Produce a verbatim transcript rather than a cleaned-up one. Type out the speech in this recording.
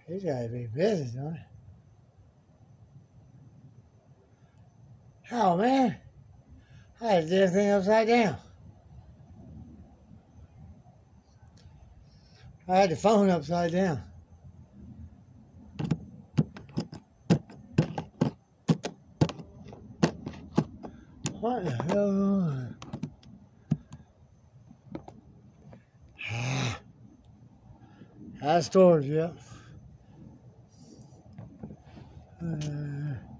He's got to be busy, don't he? Oh, man. I had to do everything upside down. I had the phone upside down. What the hell is on? High storage, yep. Uh,